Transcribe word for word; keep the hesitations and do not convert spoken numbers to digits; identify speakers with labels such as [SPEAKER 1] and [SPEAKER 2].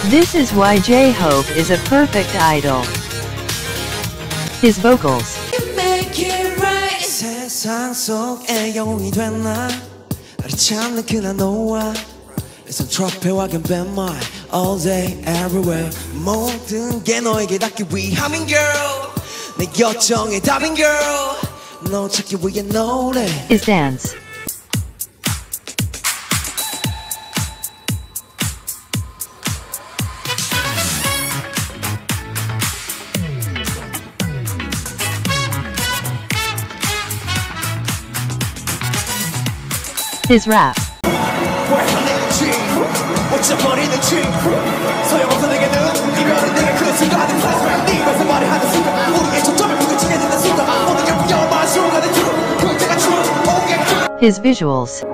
[SPEAKER 1] This is why J-Hope is a perfect idol. His vocals.
[SPEAKER 2] 세상 속에 영웅이 됐나 나를 찾는 그날 너와 Listen 트로피와 뱀말 All day everywhere 모든 게 너에게 닿기 위함인 girl 내 요청의 답인 girl 너 찾기 위해 노래
[SPEAKER 1] His dance. His rap. His visuals.